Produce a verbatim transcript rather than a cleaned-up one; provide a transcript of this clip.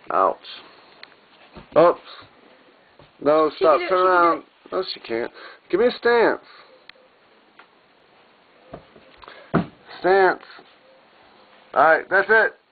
Ouch. Oops. No, She stop. can do it, Turn she can do around. it. No, she can't. Give me a stance. Stance. Alright, that's it.